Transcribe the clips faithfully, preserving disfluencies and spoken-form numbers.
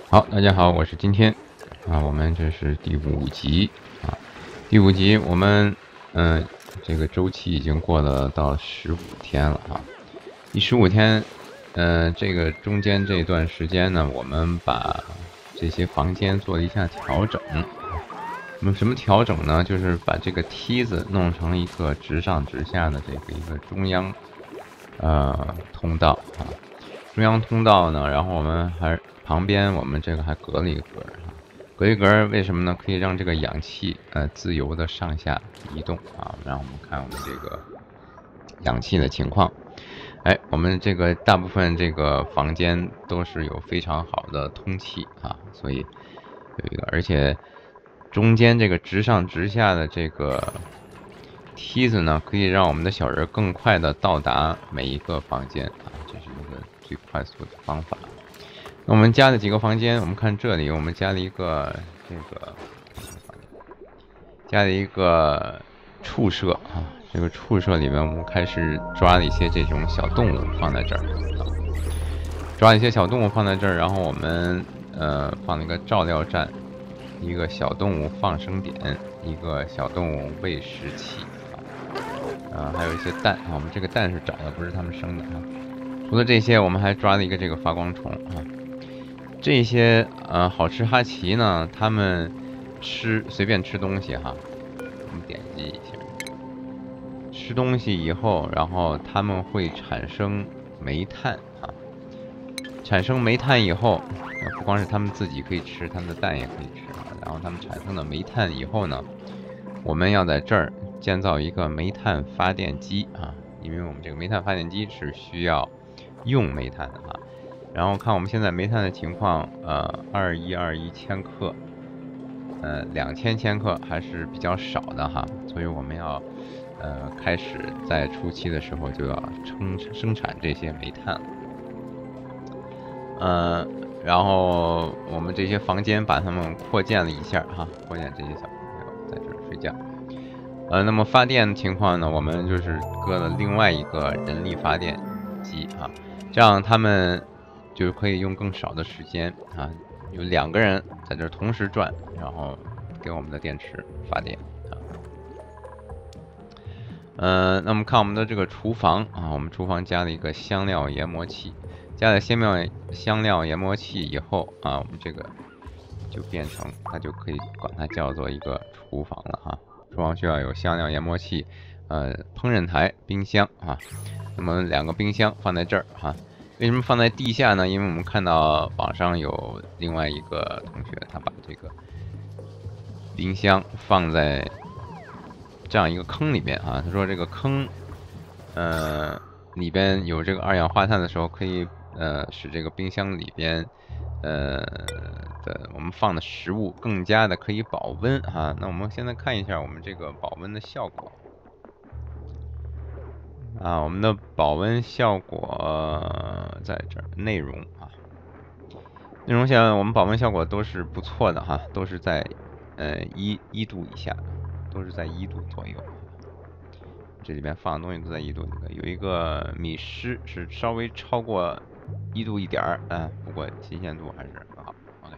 好，大家好，我是今天啊，我们这是第五集啊，第五集我们嗯、呃，这个周期已经过了到十五天了哈。第十五天，呃，这个中间这段时间呢，我们把这些房间做了一下调整。那么什么调整呢？就是把这个梯子弄成一个直上直下的这个一个中央呃通道啊。中央通道呢，然后我们还旁边我们这个还隔了一个格儿啊，隔一格为什么呢？可以让这个氧气呃自由的上下移动啊，让我们看我们这个氧气的情况。哎，我们这个大部分这个房间都是有非常好的通气啊，所以有一个，而且中间这个直上直下的这个梯子呢，可以让我们的小人更快的到达每一个房间啊，这是一个最快速的方法。那我们加了几个房间？我们看这里，我们加了一个这个，加了一个畜舍啊。这个畜舍里面，我们开始抓了一些这种小动物放在这儿啊，抓了一些小动物放在这儿，然后我们呃放了一个照料站，一个小动物放生点，一个小动物喂食器啊，呃还有一些蛋啊。我们这个蛋是找的，不是他们生的啊。除了这些，我们还抓了一个这个发光虫啊。这些呃好吃哈奇呢，他们吃随便吃东西哈，我们点击一下，吃东西以后，然后他们会产生煤炭啊，产生煤炭以后，不光是他们自己可以吃，他们的蛋也可以吃啊。然后他们产生了煤炭以后呢，我们要在这儿建造一个煤炭发电机啊，因为我们这个煤炭发电机是需要用煤炭的啊。然后看我们现在煤炭的情况，呃，二一二一千克，呃，两千千克还是比较少的哈，所以我们要，呃，开始在初期的时候就要生生产这些煤炭了，呃，然后我们这些房间把它们扩建了一下哈，扩建这些小朋友在这儿睡觉，呃，那么发电情况呢，我们就是搁了另外一个人力发电机啊，这样他们就可以用更少的时间啊，有两个人在这同时转，然后给我们的电池发电啊。呃，那么看我们的这个厨房啊，我们厨房加了一个香料研磨器，加了香料香料研磨器以后啊，我们这个就变成它就可以管它叫做一个厨房了哈。厨房需要有香料研磨器，呃，烹饪台、冰箱啊。那么两个冰箱放在这儿哈。为什么放在地下呢？因为我们看到网上有另外一个同学，他把这个冰箱放在这样一个坑里边啊。他说这个坑，呃，里边有这个二氧化碳的时候，可以呃使这个冰箱里边呃的我们放的食物更加的可以保温哈。那我们现在看一下我们这个保温的效果啊，我们的保温效果在这儿，内容啊，内容像我们保温效果都是不错的哈，都是在呃一一度以下，都是在一度左右。这里边放的东西都在一度，有一个米湿是稍微超过一度一点儿，嗯，不过新鲜度还是很好。OK，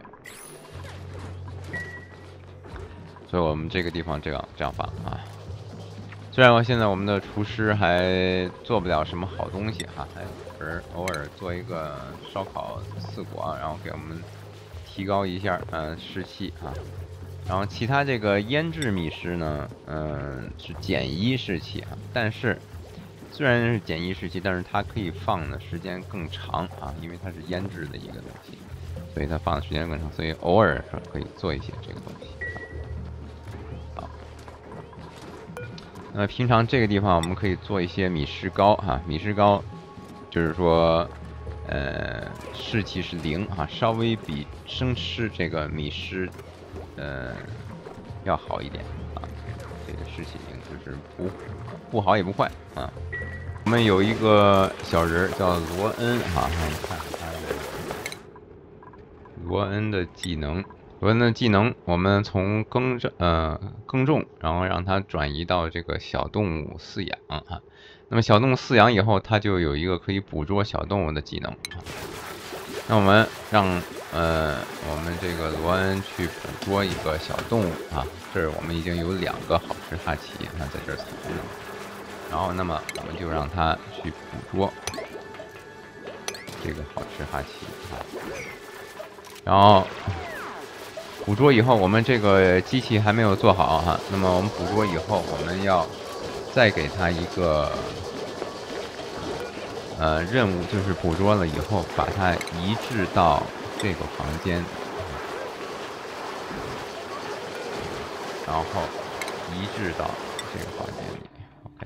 所以我们这个地方这样这样放啊。虽然我现在我们的厨师还做不了什么好东西哈，还偶尔偶尔做一个烧烤刺果，然后给我们提高一下嗯、呃、士气啊。然后其他这个腌制米食呢，嗯、呃、是减一士气啊，但是虽然是减一士气，但是它可以放的时间更长啊，因为它是腌制的一个东西，所以它放的时间更长，所以偶尔是可以做一些这个东西。好，那么平常这个地方我们可以做一些米食糕哈，米食糕就是说，呃，士气是零哈，稍微比生吃这个米食，呃，要好一点啊。这个士气零就是不不好也不坏啊。我们有一个小人叫罗恩哈，我们看看他的罗恩的技能。罗恩的技能，我们从耕种呃耕种，然后让它转移到这个小动物饲养哈。那么小动物饲养以后，它就有一个可以捕捉小动物的技能。那我们让呃，我们这个罗恩去捕捉一个小动物啊，这儿我们已经有两个好吃哈奇，它在这儿藏着。然后，那么我们就让它去捕捉这个好吃哈奇啊。然后捕捉以后，我们这个机器还没有做好哈。那么我们捕捉以后，我们要再给它一个呃任务，就是捕捉了以后，把它移至到这个房间，然后移至到这个房间里。OK。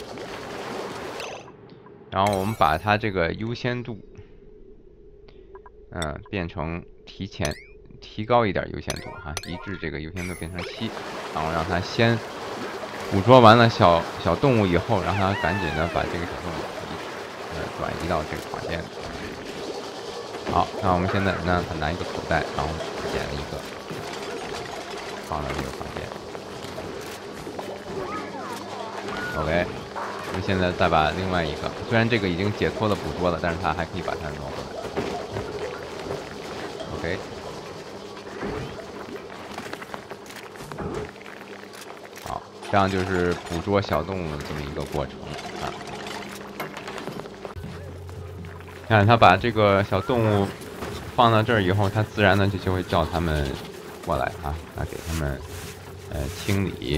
然后我们把它这个优先度，嗯、呃，变成提前提高一点优先度哈，移至这个优先度变成七，然后让它先捕捉完了小小动物以后，让它赶紧的把这个小动物移呃转移到这个房间里。好，那我们现在让它拿一个口袋，然后捡了一个，放到这个房间。OK。我们现在再把另外一个，虽然这个已经解脱了捕捉了，但是它还可以把它挪回来。OK。好，这样就是捕捉小动物的这么一个过程啊。看它把这个小动物放到这儿以后，它自然的就就会叫它们过来啊，啊给它们呃清理。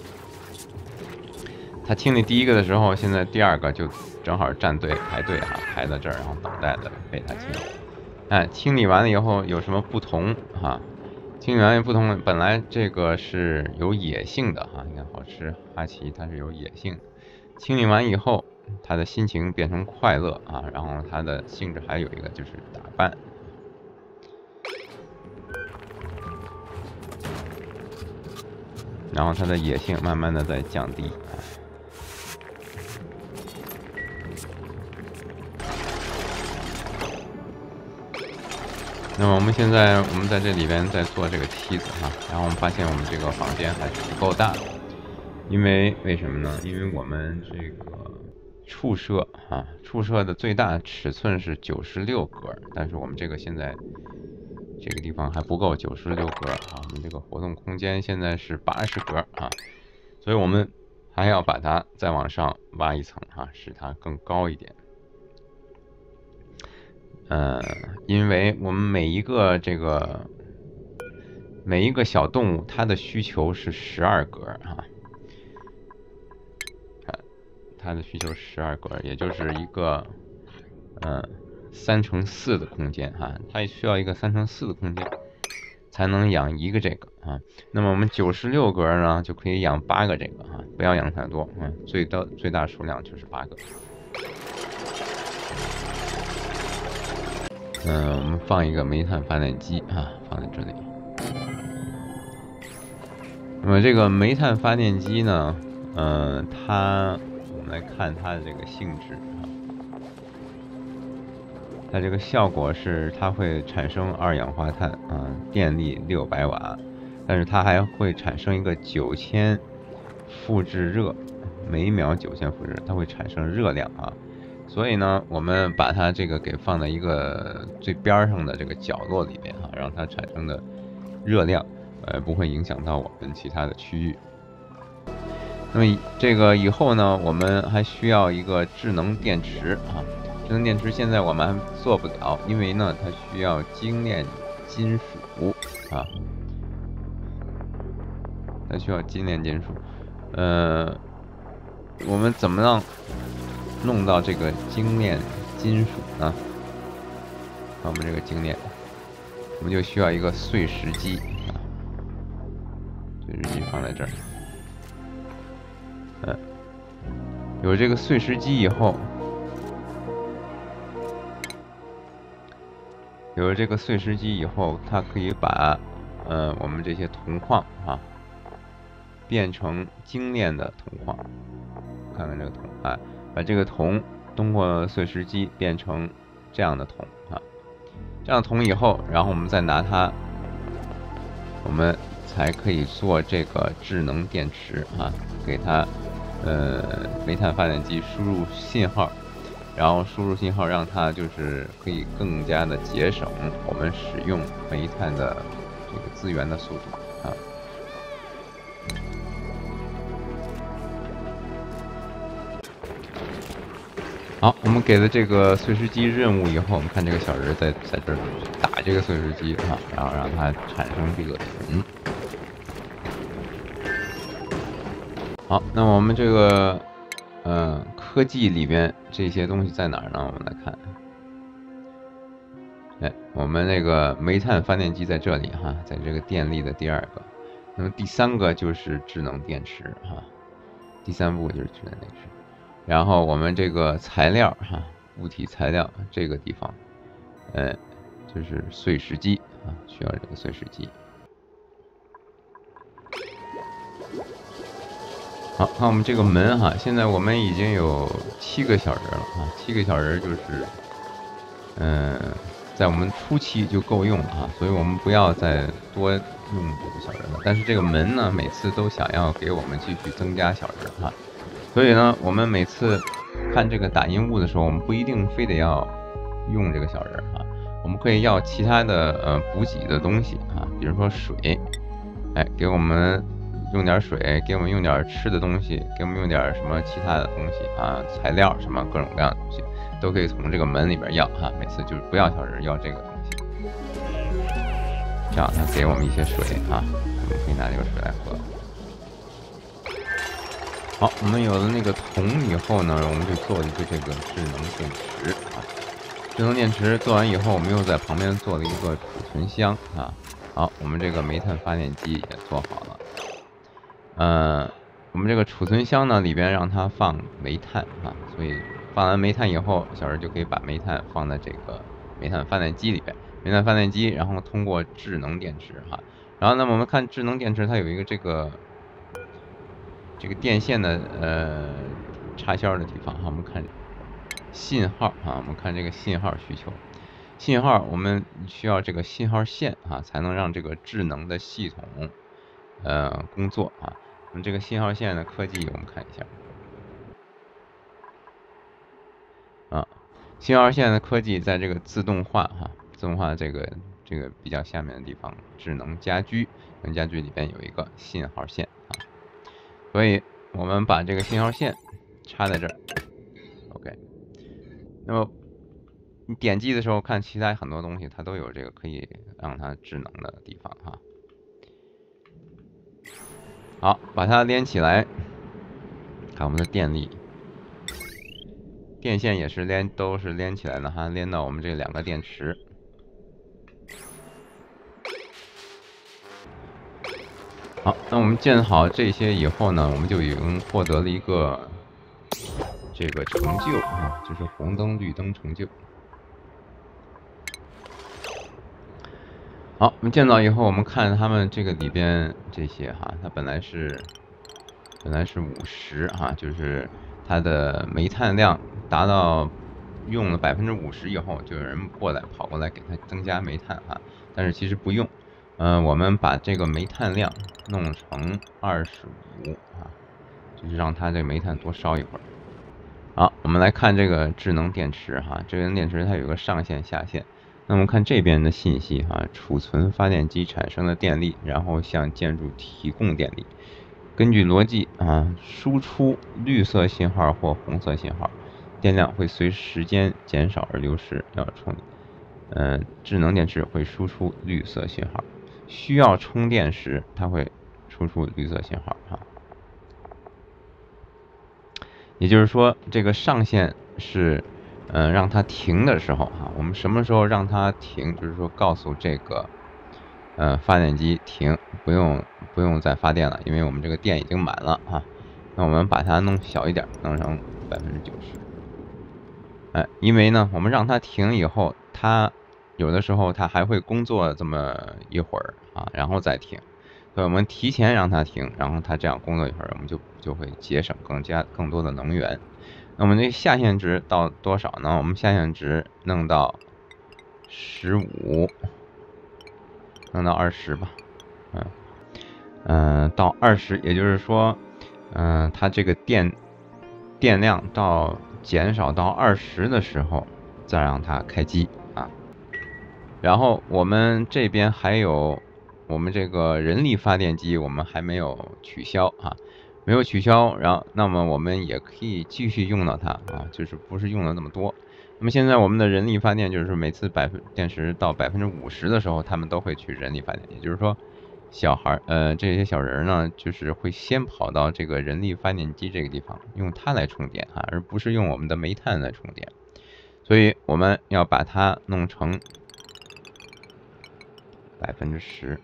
他清理第一个的时候，现在第二个就正好站队排队哈、啊，排到这儿，然后等待的被他清理。哎，清理完了以后有什么不同哈、啊？清理完不同，本来这个是有野性的哈、啊，你看好吃哈奇它是有野性的。清理完以后，他的心情变成快乐啊，然后他的性质还有一个就是打扮。然后它的野性慢慢的在降低。那么我们现在我们在这里边在做这个梯子哈，然后我们发现我们这个房间还是不够大，因为为什么呢？因为我们这个畜舍哈，畜舍的最大尺寸是九十六格，但是我们这个现在这个地方还不够九十六格啊，我们这个活动空间现在是八十格啊，所以我们还要把它再往上挖一层哈，使它更高一点。呃，因为我们每一个这个每一个小动物，它的需求是十二格啊，它的需求十二格，也就是一个呃三乘四的空间哈，它也需要一个三乘四的空间才能养一个这个啊。那么我们九十六格呢，就可以养八个这个啊，不要养太多啊，最大最大数量就是八个。嗯、呃，我们放一个煤炭发电机啊，放在这里。那么这个煤炭发电机呢，呃，它我们来看它的这个性质啊，它这个效果是它会产生二氧化碳啊，电力六百瓦，但是它还会产生一个九千复制热，每秒九千复制，它会产生热量啊。所以呢，我们把它这个给放在一个最边上的这个角落里边哈，让它产生的热量，呃，不会影响到我们其他的区域。那么这个以后呢，我们还需要一个智能电池啊。智能电池现在我们还做不了，因为呢，它需要精炼金属啊，它需要精炼金属。呃，我们怎么让弄到这个精炼金属呢？那我们这个精炼，我们就需要一个碎石机啊，碎石机放在这儿。嗯，有这个碎石机以后，有了这个碎石机以后，它可以把呃我们这些铜矿啊变成精炼的铜矿。看看这个铜啊。把这个铜通过碎石机变成这样的铜啊，这样铜以后，然后我们再拿它，我们才可以做这个智能电池啊，给它呃煤炭发电机输入信号， 然后输入信号让它就是可以更加的节省我们使用煤炭的这个资源的速度啊。好，我们给了这个碎石机任务以后，我们看这个小人在在这儿打这个碎石机啊，然后让它产生这个尘。好，那我们这个呃科技里边这些东西在哪儿呢？我们来看，哎，我们那个煤炭发电机在这里哈，在这个电力的第二个，那么第三个就是智能电池哈，第三步就是智能电池。然后我们这个材料哈，物体材料这个地方，呃，就是碎石机啊，需要这个碎石机。好，看我们这个门哈，现在我们已经有七个小人了啊，七个小人就是，嗯、呃，在我们初期就够用了啊，所以我们不要再多用这个小人了。但是这个门呢，每次都想要给我们继续增加小人哈，所以呢，我们每次看这个打印物的时候，我们不一定非得要用这个小人啊，我们可以要其他的呃补给的东西啊，比如说水，哎，给我们用点水，给我们用点吃的东西，给我们用点什么其他的东西啊，材料什么各种各样的东西，都可以从这个门里边要哈。每次就是不要小人，要这个东西，这样他给我们一些水啊，我们可以拿这个水来喝。好，我们有了那个铜以后呢，我们就做了一个这个智能电池啊。智能电池做完以后，我们又在旁边做了一个储存箱啊。好，我们这个煤炭发电机也做好了。呃，我们这个储存箱呢，里边让它放煤炭啊，所以放完煤炭以后，小人就可以把煤炭放在这个煤炭发电机里边。煤炭发电机，然后通过智能电池哈。然后呢，我们看智能电池，它有一个这个。这个电线的呃插销的地方哈，我们看信号啊，我们看这个信号需求，信号我们需要这个信号线啊，才能让这个智能的系统呃工作啊。我们这个信号线的科技，我们看一下啊，信号线的科技在这个自动化哈，自动化这个这个比较下面的地方，智能家居，智能家居里边有一个信号线啊。所以我们把这个信号线插在这儿 ，OK。那么你点击的时候，看其他很多东西，它都有这个可以让它智能的地方哈。好，把它连起来，看我们的电力，电线也是连都是连起来的哈，连到我们这两个电池。好，那我们建好这些以后呢，我们就已经获得了一个这个成就啊，就是红灯、绿灯成就。好，我们建造以后，我们看他们这个里边这些哈，它本来是本来是五十哈，就是它的煤炭量达到用了百分之五十以后，就有人过来跑过来给它增加煤炭哈，但是其实不用。嗯、呃，我们把这个煤炭量弄成二十五啊，就是让它这个煤炭多烧一会儿。好，我们来看这个智能电池哈，智能电池它有个上限下限。那我们看这边的信息哈，储存发电机产生的电力，然后向建筑提供电力。根据逻辑啊，输出绿色信号或红色信号，电量会随时间减少而流失。要充，嗯、呃，智能电池会输出绿色信号。需要充电时，它会输出绿色信号哈。也就是说，这个上限是，嗯、呃，让它停的时候哈，我们什么时候让它停？就是说，告诉这个，呃，发电机停，不用不用再发电了，因为我们这个电已经满了哈。那我们把它弄小一点，弄成百分之九十。哎，因为呢，我们让它停以后，它有的时候它还会工作这么一会儿啊，然后再停。所以我们提前让它停，然后它这样工作一会儿，我们就就会节省更加更多的能源。那我们这下限值到多少呢？我们下限值弄到十五，弄到二十吧，嗯嗯、呃，到二十，也就是说，嗯、呃，它这个电电量到减少到二十的时候，再让它开机啊。然后我们这边还有我们这个人力发电机，我们还没有取消啊，没有取消，然后那么我们也可以继续用到它啊，就是不是用了那么多。那么现在我们的人力发电就是每次百分电池到百分之五十的时候，他们都会去人力发电，也就是说。小孩呃，这些小人呢，就是会先跑到这个人力发电机这个地方，用它来充电啊，而不是用我们的煤炭来充电。所以我们要把它弄成百分之十，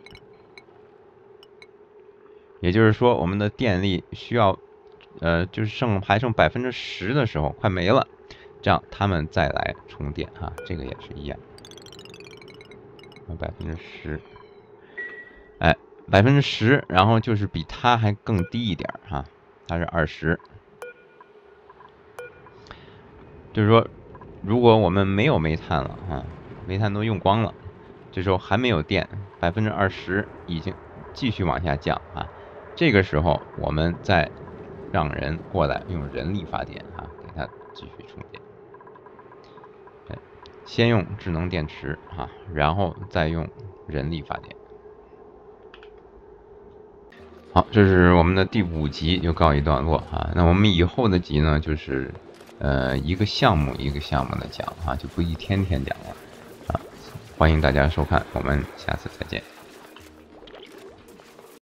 也就是说，我们的电力需要，呃，就是剩还剩百分之十的时候，快没了，这样他们再来充电哈，这个也是一样，百分之十。哎，百分之十，然后就是比它还更低一点哈，它是二十。就是说，如果我们没有煤炭了哈，煤炭都用光了，这时候还没有电，百分之二十已经继续往下降啊。这个时候我们再让人过来用人力发电啊，给它继续充电。先用智能电池啊，然后再用人力发电。好，这是我们的第五集就告一段落啊。那我们以后的集呢，就是呃一个项目一个项目的讲啊，就不一天天讲了啊。欢迎大家收看，我们下次再见。